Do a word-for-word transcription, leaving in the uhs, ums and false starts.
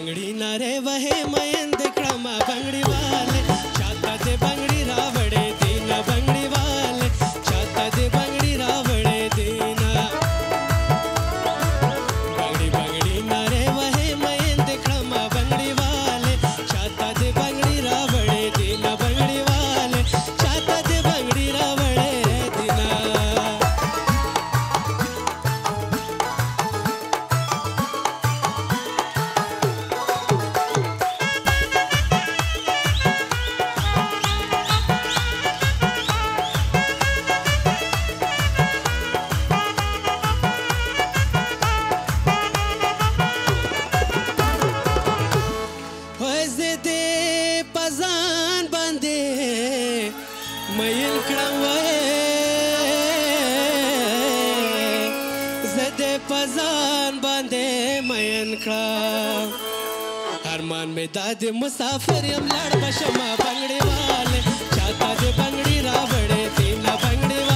बंगड़ी नारे वहे मयंद क्रमा बंगड़ी वाले चाता दे बंगड़ी रावड़े दीना बंगड़ी वाले चाता दे बंगड़ी रावड़े दीना बंगड़ी बंगड़ी नारे वहे मयंद क्रमा बंगड़ी वाले चाता दे बंगड़ी रावड़े दीना बंगड़ी वाले चाता दे बंगड़ी रावड़े दीना पजान बंदे मयल कड़वे जदे पजान बंदे मयन कड़ा अरमान में दादे मुसाफिर हम लड़ बशमा बंगड़ी वाले चाता दे बंगड़ी रावड़े दीना बंगड़ी